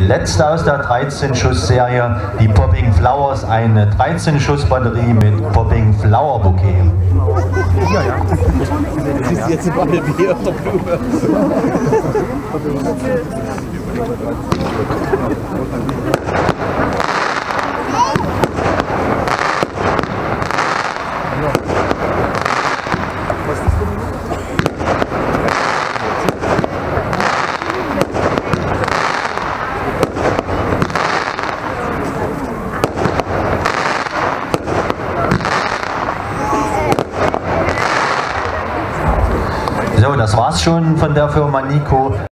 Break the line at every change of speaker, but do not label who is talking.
letzte aus der 13-Schuss-Serie, die Popping Flowers, eine 13-Schuss-Batterie mit Popping Flower Bouquet.
Ja, ja. Das ist jetzt eine Bier auf der Blume.
So, das war's schon von der Firma Nico.